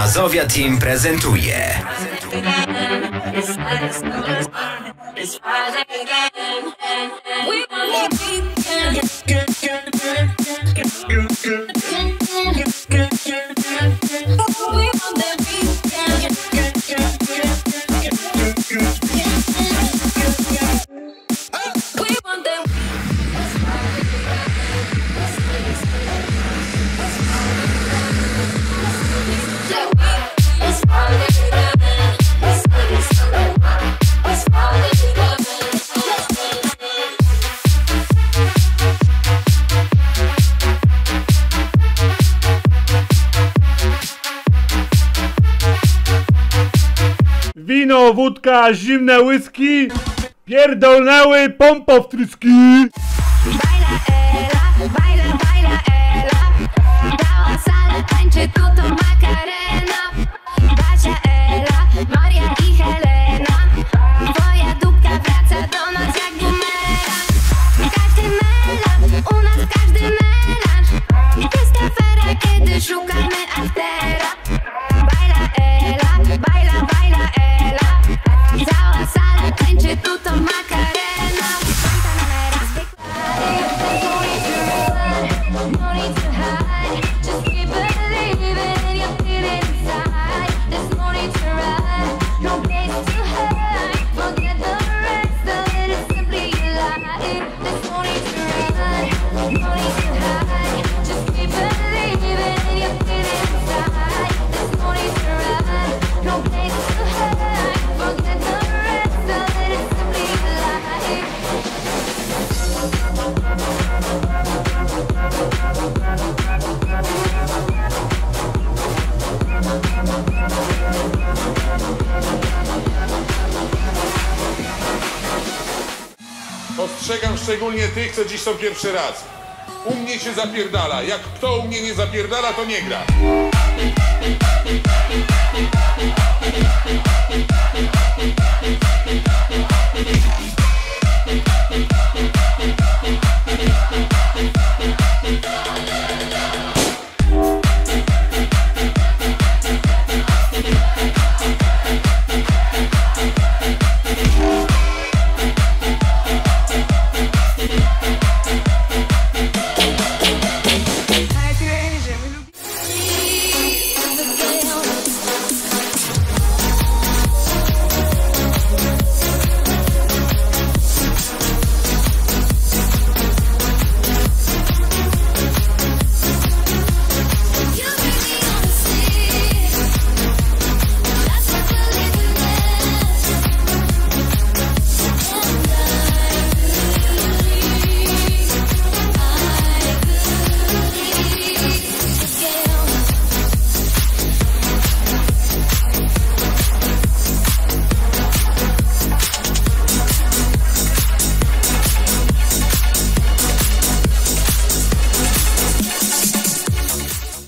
Mazowia Team prezentuje wino, wódka, zimne whisky, pierdolnęły pompowtryski. Baila Ela, baila, baila Ela. Cała sala tańczy tu to Macarena. Basia, Ela, Maria i Helena. Twoja dupka wraca do nas jak bumera. Każdy melanż, u nas każdy melanż. Jest afera, kiedy szukamy aftera. Baila Ela, baila, baila Ela. Cała sala tańczy tu to Macarena. Pantanera zwykła. No need to hide, just keep believing in your feeling inside. There's no need to run, no place to hide. Forget the rest of it, it's simply a lie. There's no need to run, no need to hide. Just keep believing in your feeling inside. There's no need to run, no place to hide. Forget the rest of it, it's simply a lie. Ostrzegam szczególnie tych, co dziś są pierwszy raz. U mnie się zapierdala. Jak kto u mnie nie zapierdala, to nie gra.